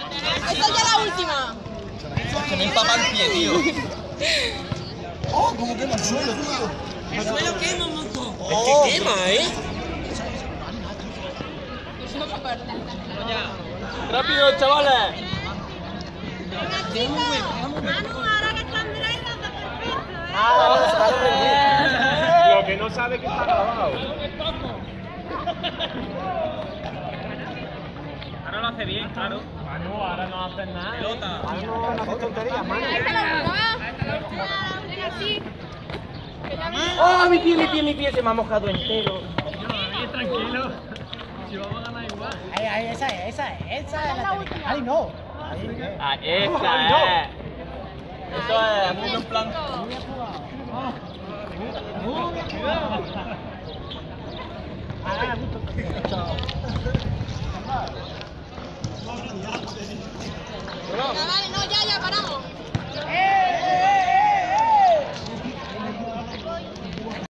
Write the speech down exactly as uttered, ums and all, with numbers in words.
Esa es ya la última. Se me empapa el pie, tío. ¡Oh, cómo quema el suelo, tío! El suelo quema, moco. Oh, es que quema, ¿eh? ¡Rápido, chavales! Lo que no sabe que está grabado. Ahora lo hace bien, claro. Manu, ahora no haces nada. Pelota. Ahora no, no haces tonterías, Manu. ¡Oh, mi pie, mi pie, mi pie! Se me ha mojado entero. Tranquilo. Si vamos a ganar igual. Ahí, ahí, esa es, esa es, esa es la técnica. Ahí no. Ahí, Ah, esta es. Esto es mundo en plan. Ah, gusto. Chao.